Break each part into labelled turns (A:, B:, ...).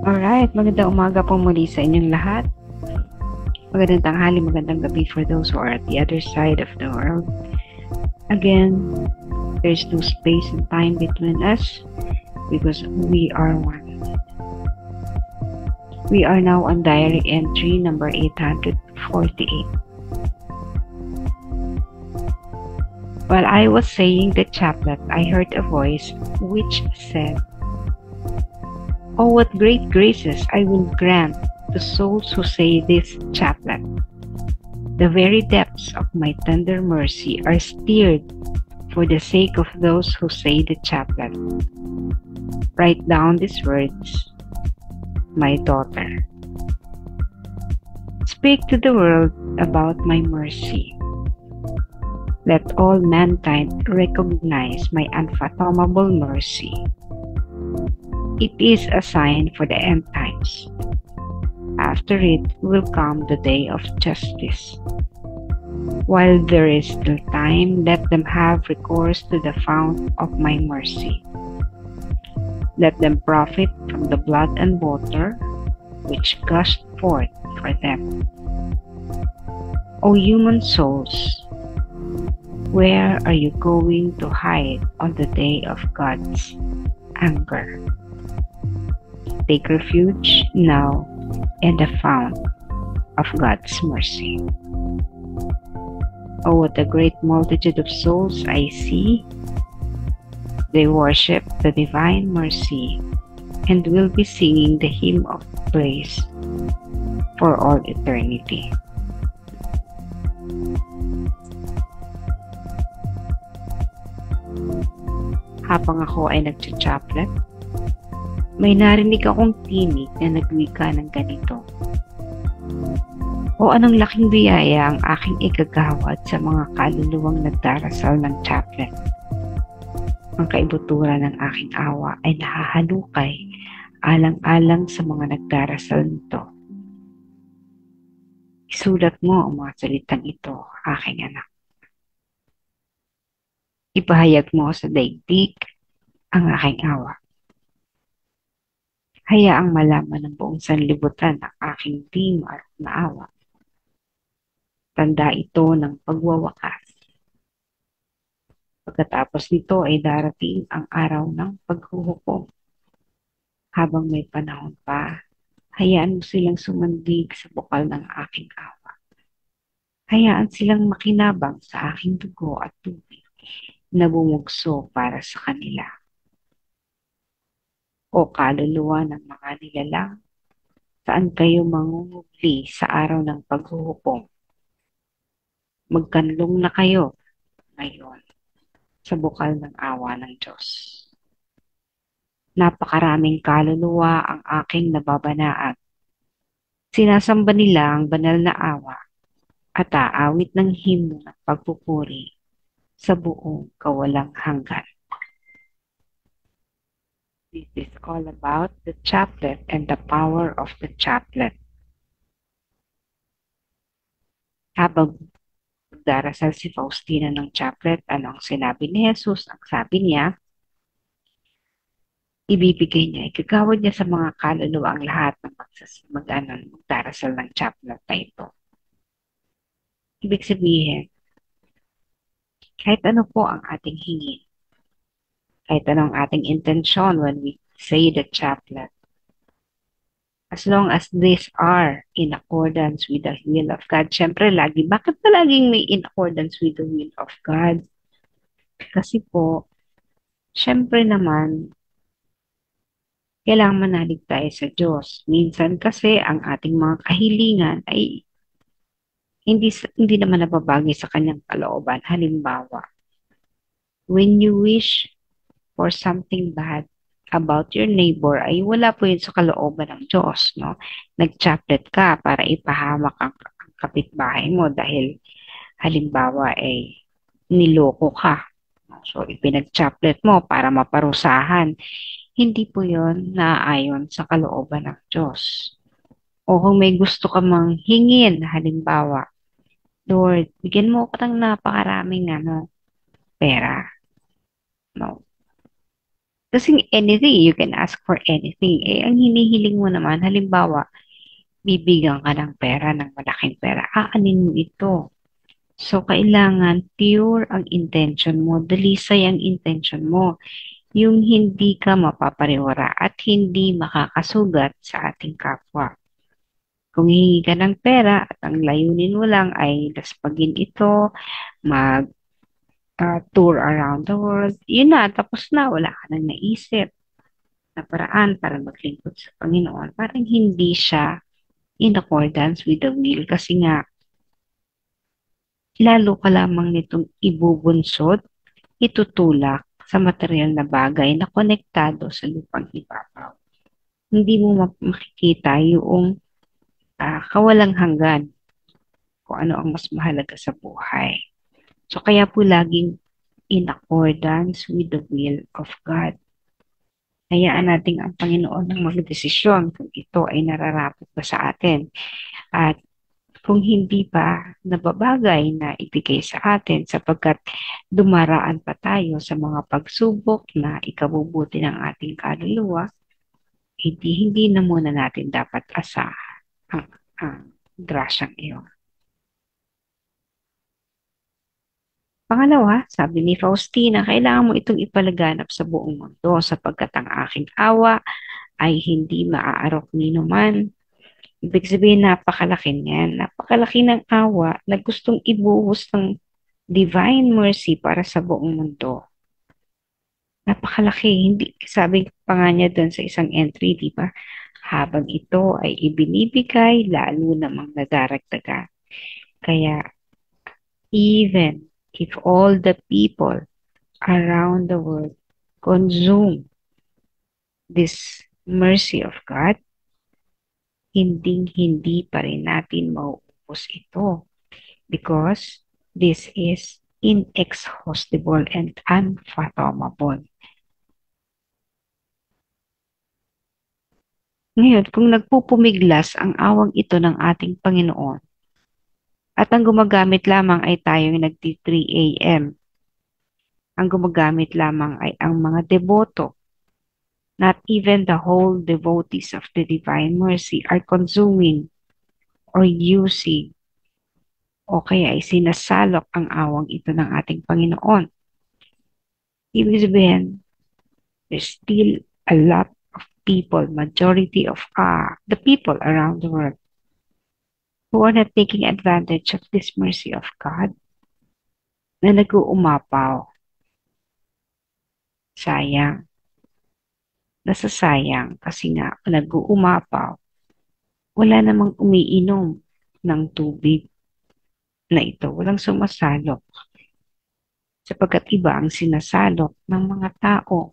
A: Alright, magandang umaga po muli sa inyong lahat. Magandang tanghali, magandang gabi for those who are at the other side of the world. Again, there's no space and time between us because we are one. We are now on diary entry number 848. While I was saying the chaplet, I heard a voice which said, "Oh, what great graces I will grant to souls who say this chaplet. The very depths of my tender mercy are stirred for the sake of those who say the chaplet. Write down these words, my daughter. Speak to the world about my mercy. Let all mankind recognize my unfathomable mercy. It is a sign for the end times. After it will come the day of justice. While there is still time, let them have recourse to the fount of my mercy. Let them profit from the blood and water which gushed forth for them. O human souls, where are you going to hide on the day of God's anger? Take refuge now in the fount of God's mercy." Oh, what a great multitude of souls I see. They worship the divine mercy and will be singing the hymn of praise for all eternity. Habang ako ay nagcha-chaplet, may narinig akong tinig na nagwika ng ganito, "O anong laking biyaya ang aking igagawad sa mga kaluluwang nagdarasal ng chaplet. Ang kaibuturan ng aking awa ay nahahalukay alang-alang sa mga nagdarasal nito. Isulat mo ang mga salitang ito, aking anak. Ipahayag mo sa daigdig ang aking awa. Hayaang malaman ng buong sanlibutan ang aking di maawa. Tanda ito ng pagwawakas. Pagkatapos nito ay darating ang araw ng paghuhukom. Habang may panahon pa, hayaan mo silang sumandig sa bukal ng aking awa. Hayaan silang makinabang sa aking dugo at tubig na bumugso para sa kanila. O kaluluwa ng mga nilalang, saan kayo mangungubli sa araw ng paghuhukom? Magkanlong na kayo ngayon sa bukal ng awa ng Diyos. Napakaraming kaluluwa ang aking nababanaan. Sinasamba nila ang banal na awa at aawit ng himno ng pagpupuri sa buong kawalang hanggan." This is all about the chaplet and the power of the chaplet. Habang darasal si Faustina ng chaplet, ano ang sinabi ni Jesus? Ang sabi niya, ibibigay niya, igagawad niya sa mga kaluluwa ang lahat ng magdarasal ng chaplet na ito. Ibig sabihin, kahit ano po ang ating hingin, kahit anong ating intensyon when we say the chaplet, as long as these are in accordance with the will of God. Syempre, bakit pa laging may in accordance with the will of God? Kasi po, syempre naman, kailangan manalig tayo sa Diyos. Minsan kasi ang ating mga kahilingan ay hindi naman nababagay sa kanyang kalooban. Halimbawa, when you wish for something bad about your neighbor, ay wala po yun sa kalooban ng Diyos, no? Nag-chaplet ka para ipahamak ang kapitbahay mo dahil halimbawa ay niloko ka. So, ipinag-chaplet mo para maparusahan. Hindi po yun naayon sa kalooban ng Diyos. O kung may gusto ka mang hingin, halimbawa, Lord, bigyan mo ko ng napakaraming pera. No. Kasi anything, you can ask for anything. Eh, ang hinihiling mo naman, halimbawa, bibigyan ka ng pera, ng malaking pera, aanin mo ito. So, kailangan pure ang intention mo, dalisay ang intention mo, yung hindi ka mapapariwara at hindi makakasugat sa ating kapwa. Kung hihingi ka ng pera at ang layunin mo lang ay laspagin ito, mag tour around the world, yun na, tapos na, wala ka nang naisip na paraan para maglingkod sa Panginoon. Parang hindi siya in accordance with the will kasi nga, lalo ka lamang nitong ibubunsod, itutulak sa material na bagay na konektado sa lupang ibabaw. Hindi mo makikita yung kawalang hanggan kung ano ang mas mahalaga sa buhay. So, kaya po laging in accordance with the will of God. Hayaan natin ang Panginoon ng magdesisyon kung ito ay nararapat ba sa atin. At kung hindi pa nababagay na ibigay sa atin sapagkat dumaraan pa tayo sa mga pagsubok na ikabubuti ng ating kaluluwa, hindi na muna natin dapat asahan ang grasyang iyon. Pangalawa, sabi ni Faustina, kailangan mo itong ipalaganap sa buong mundo sapagkat ang aking awa ay hindi maaarok ni numan. Ibig sabihin, napakalaki niyan. Napakalaki ng awa na gustong ibuhos ng divine mercy para sa buong mundo. Napakalaki. Hindi, sabi pa nga niya doon sa isang entry, di ba? Habang ito ay ibinibigay, lalo namang nadaragdagan. Kaya, even if all the people around the world consume this mercy of God, hindi pa rin natin mauubos ito because this is inexhaustible and unfathomable. Ngayon, kung nagpupumiglas ang awang ito ng ating Panginoon at ang gumagamit lamang ay tayong nagti-3 a.m., ang gumagamit lamang ay ang mga deboto, not even the whole devotees of the Divine Mercy are consuming or using o kaya ay sinasalok ang awang ito ng ating Panginoon. Ibig sabihin, there's still a lot of people, majority of the people around the world who are not taking advantage of this mercy of God na nag-uumapaw. Sayang. Nasasayang kasi nga nag-uumapaw. Wala namang umiinom ng tubig na ito. Walang sumasalok. Sapagkat iba ang sinasalok ng mga tao.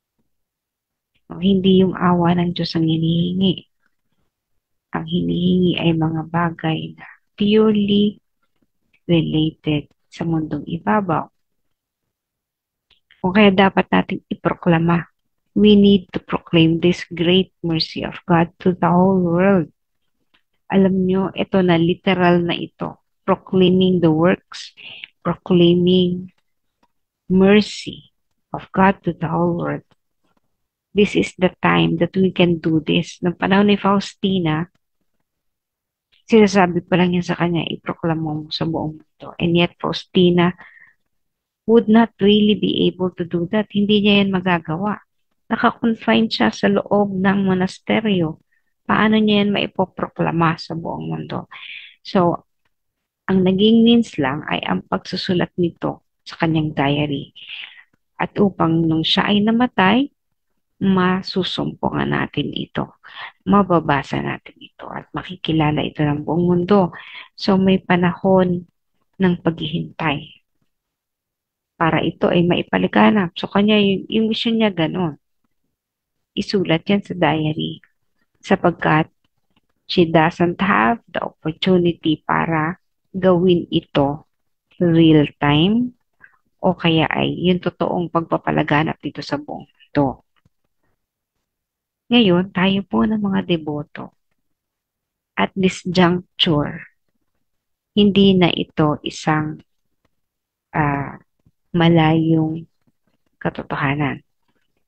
A: Hindi yung awa ng Diyos ang hinihingi. Ang hinihingi ay mga bagay na purely related sa mundong ibabaw. Kung kaya dapat nating iproklama, we need to proclaim this great mercy of God to the whole world. Alam nyo, ito na literal na ito. Proclaiming the works, proclaiming mercy of God to the whole world. This is the time that we can do this. Noong panahon ni Faustina, sinasabi pa lang yan sa kanya, iproklamo mo sa buong mundo. And yet, Faustina would not really be able to do that. Hindi niya yan magagawa. Nakakonfine siya sa loob ng monasteryo. Paano niya yan maipoproklama sa buong mundo? So, ang naging means lang ay ang pagsusulat nito sa kanyang diary. At upang nung siya ay namatay, masusumpungan natin ito. Mababasa natin ito at makikilala ito ng buong mundo. So, may panahon ng paghihintay para ito ay maipaliganap. So, kanya yung mission niya ganun. Isulat yan sa diary sapagkat she doesn't have the opportunity para gawin ito real time o kaya ay yung totoong pagpapalaganap dito sa buong mundo. Ngayon, tayo po ng mga deboto at this juncture, hindi na ito isang malayong katotohanan.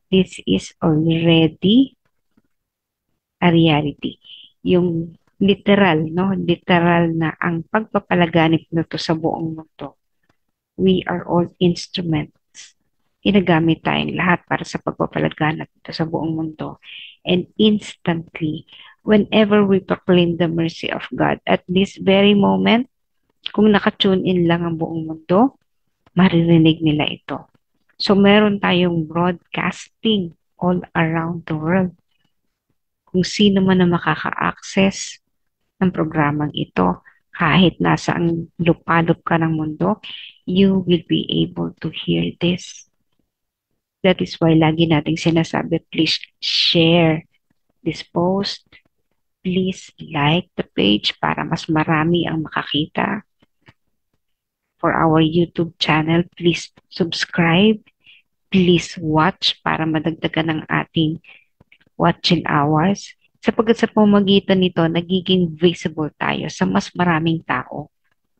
A: this is already a reality. Yung literal, no? Literal na ang pagpapalaganap na to sa buong mundo. We are all instruments. Ginagamit tayong lahat para sa pagpapalaganap nito sa buong mundo. And instantly, whenever we proclaim the mercy of God, at this very moment, kung nakatune in lang ang buong mundo, maririnig nila ito. So, meron tayong broadcasting all around the world. Kung sino man na makaka-access ng programang ito, kahit nasa ang lupalop ka ng mundo, you will be able to hear this. That is why lagi nating sinasabi, please share this post. Please like the page para mas marami ang makakita. For our YouTube channel, please subscribe. Please watch para madagdagan ang ating watching hours. Sapagkat sa pamamagitan nito, nagiging visible tayo sa mas maraming tao.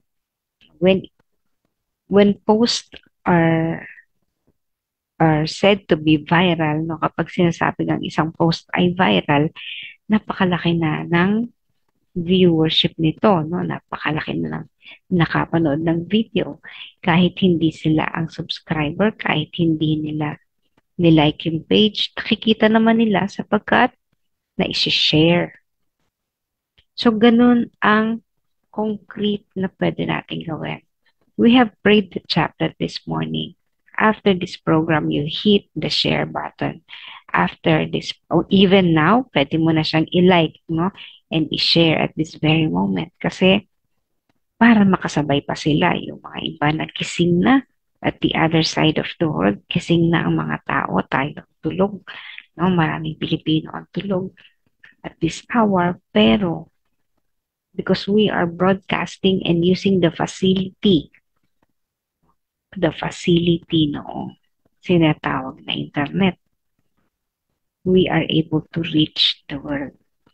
A: When posts are said to be viral, no, kapag sinasabi ng isang post ay viral, napakalaki na ng viewership nito, no? Napakalaki na ng nakapanood ng video. Kahit hindi sila ang subscriber, kahit hindi nila nilike yung page, nakikita naman nila sapagkat na-share. So, ganun ang concrete na pwede natin gawin. We have prayed the chaplet this morning. After this program, you hit the share button. After this, or even now, pwede mo na siyang i-like, no? And i-share at this very moment. Kasi, para makasabay pa sila, yung mga iba na gising na at the other side of the world, gising na ang mga tao, tayo tulog. No? Maraming Pilipino ang tulog at this hour, pero because we are broadcasting and using the facility noong sinatawag na internet, we are able to reach the world.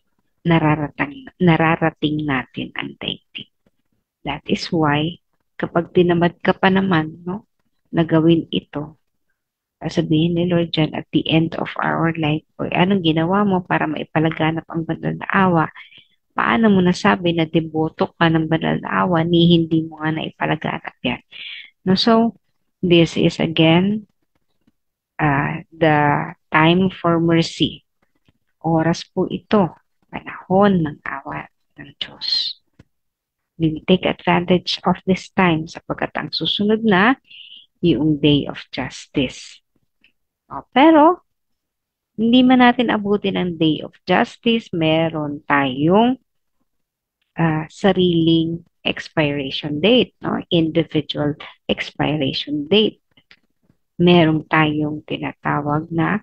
A: Nararating natin ang daigdig. That is why, kapag tinamad ka pa naman, no, na gawin ito, sabihin ni Lord John at the end of our life, o anong ginawa mo para maipalaganap ang banal na awa? Paano mo nasabi na deboto ka ng banal na awa ni hindi mo nga naipalaganap yan? No, so, this is again the time for mercy. Oras po ito, panahon ng awa ng Diyos. We will take advantage of this time sapagkat ang susunod na yung day of justice. Pero, hindi man natin abutin ang day of justice, meron tayong sariling expiration date, no? Individual expiration date. Meron tayong tinatawag na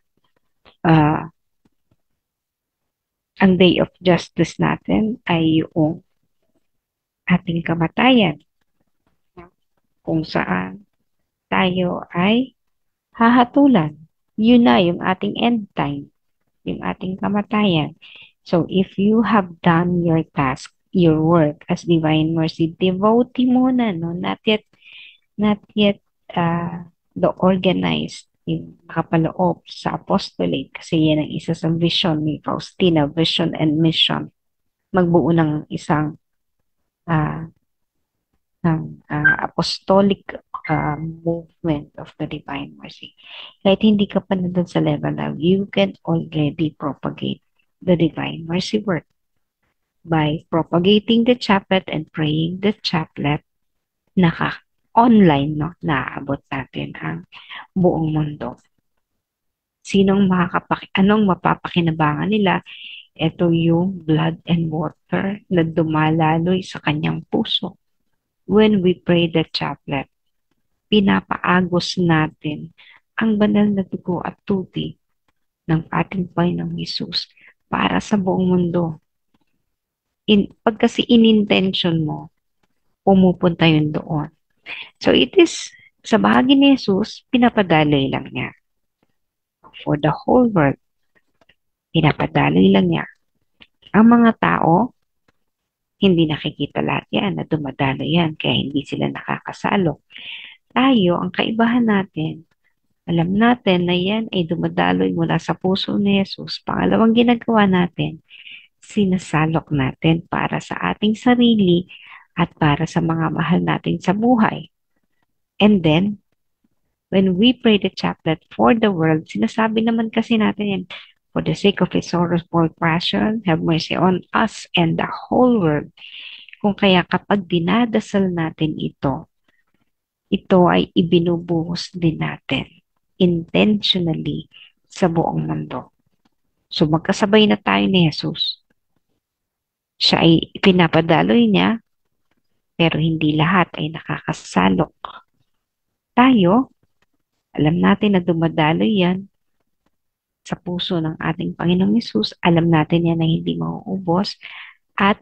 A: ang day of justice natin ay yung ating kamatayan. Kung saan tayo ay hahatulan. Yun na yung ating end time, yung ating kamatayan. So, if you have done your task, your work as Divine Mercy, devotee muna, no? Not yet the organized, yung nakapaloob sa apostolate, kasi yan ang isa sa vision ni Faustina, vision and mission. Magbuo ng isang apostolic movement of the Divine Mercy. Kahit hindi ka pa na doon sa level na you can already propagate the Divine Mercy work by propagating the chaplet and praying the chaplet. Online, no? Naaabot natin ang buong mundo. Anong mapapakinabangan nila? Ito yung blood and water na dumalaloy sa kanyang puso. When we pray the chaplet, pinapaagos natin ang banal na dugo at tubig ng ating Panginoong Hesus para sa buong mundo. Pag kasi in-intention mo, pumupunta yun doon. So it is, sa bahagi ni Jesus, pinapadaloy lang niya. For the whole world, pinapadaloy lang niya. Ang mga tao, hindi nakikita lahat yan, na dumadalo yan, kaya hindi sila nakakasalo. Tayo, ang kaibahan natin, Alam natin na yan ay dumadaloy mula sa puso ni Jesus. Pangalawang ginagawa natin, sinasalok natin para sa ating sarili at para sa mga mahal natin sa buhay. And then, when we pray the chaplet for the world, sinasabi naman kasi natin yan, for the sake of His sorrowful passion, have mercy on us and the whole world. Kung kaya kapag dinadasal natin ito ay ibinubuhos din natin intentionally sa buong mundo. So magkasabay na tayo ni Jesus. Siya ay pinapadaloy niya, pero hindi lahat ay nakakasalok. Tayo, alam natin na dumadaloy yan sa puso ng ating Panginoong Hesus. Alam natin yan na hindi mauubos at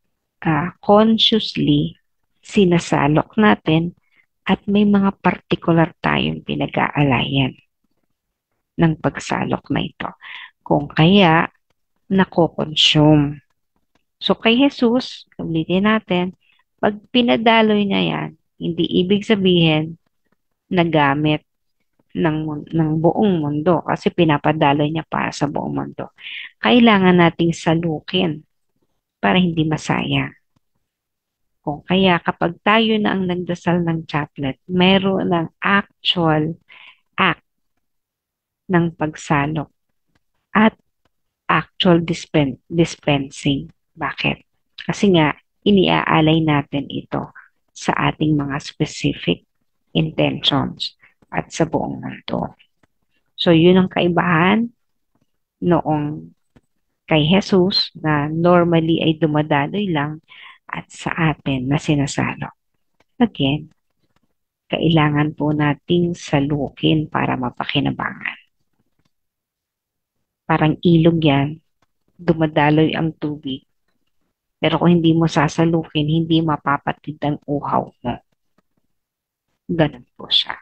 A: consciously sinasalok natin at may mga particular tayong pinag-aalayan ng pagsalok na ito. Kung kaya, nako-consume. So kay Jesus, ulitin natin, pag pinadaloy niya yan, hindi ibig sabihin na gamit ng buong mundo kasi pinapadaloy niya para sa buong mundo. Kailangan nating salukin para hindi masayang. Kung kaya kapag tayo na ang nagdasal ng chaplet, meron ng actual act ng pagsalok at actual dispensing. Bakit? Kasi nga, iniaalay natin ito sa ating mga specific intentions at sa buong mundo. So, yun ang kaibahan noong kay Jesus na normally ay dumadaloy lang at sa atin na sinasalo. Again, kailangan po nating salukin para mapakinabangan. Parang ilog yan, dumadaloy ang tubig. Pero kung hindi mo sasalukin, hindi mapapatid ang uhaw mo. Ganun po siya.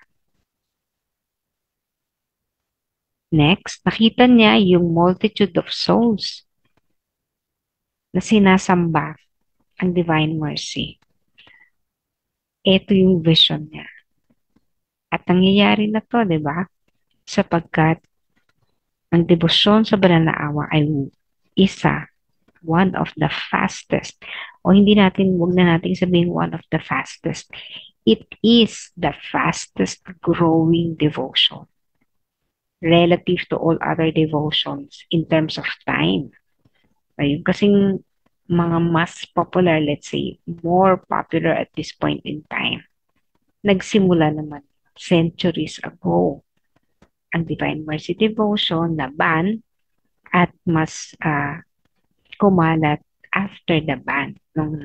A: Next, nakita niya yung multitude of souls na sinasamba ang Divine Mercy. Ito yung vision niya. At nangyayari na to, di ba? Sapagkat ang debosyon sa banal na awa ay one of the fastest. O huwag na natin sabihin one of the fastest. It is the fastest growing devotion relative to all other devotions in terms of time. Ayun, kasing mga mas popular, let's say, more popular at this point in time, nagsimula naman centuries ago ang Divine Mercy Devotion na ban at mas kumalat after the ban noong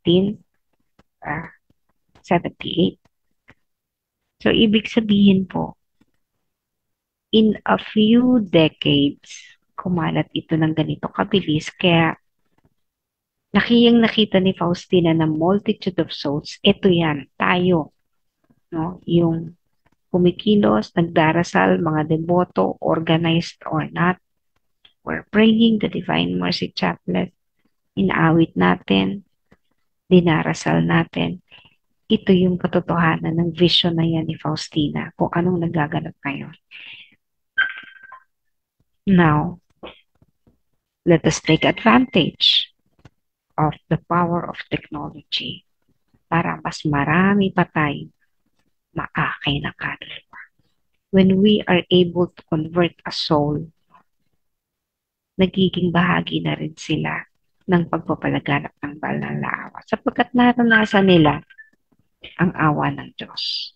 A: 1978. So, ibig sabihin po, in a few decades, kumalat ito ng ganito kabilis. Kaya, nakita ni Faustina na multitude of souls. Ito yan, tayo. No? Yung kumikilos, nagdarasal, mga deboto, organized or not. We're praying the Divine Mercy Chaplet. Inaawit natin, dinarasal natin. Ito yung katotohanan ng vision na yan ni Faustina kung anong nagaganap ngayon. Now, let us take advantage of the power of technology para mas marami pa tayong maakay na kaluluwa. When we are able to convert a soul, nagiging bahagi na rin sila ng pagpapalaganap ng banal na awa sapagkat naranasan nila ang awa ng Diyos.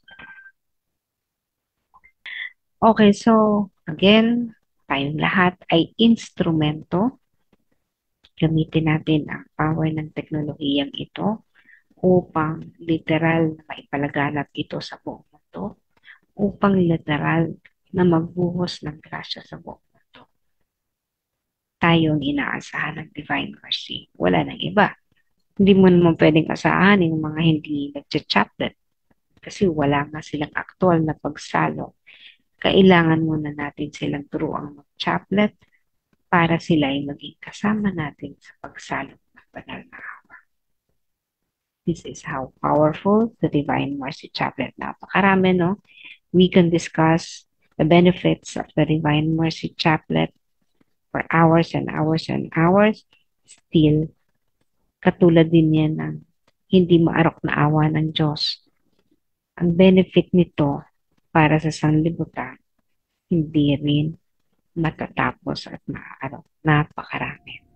A: Okay, so again, tayong lahat ay instrumento. Gamitin natin ang power ng teknolohiyang ito upang literal na maipalaganap ito sa buong mundo, upang literal na magbuhos ng grasya sa buong mundo. Tayo ang inaasahan ng Divine Mercy. Wala nang iba. Hindi mo naman pwedeng asahan yung mga hindi nag-chaplet kasi wala nga silang aktual na pagsalo. Kailangan muna natin silang turuang mag-chaplet para sila ay maging kasama natin sa pagsalo ng banal na awa. This is how powerful the Divine Mercy Chaplet. Napakarami, no? We can discuss The benefits of the Divine Mercy Chaplet for hours and hours and hours, still, katulad din yan ng hindi maarok na awa ng Diyos. Ang benefit nito para sa sanlibutan, hindi rin matatapos at maaarok. Napakarami.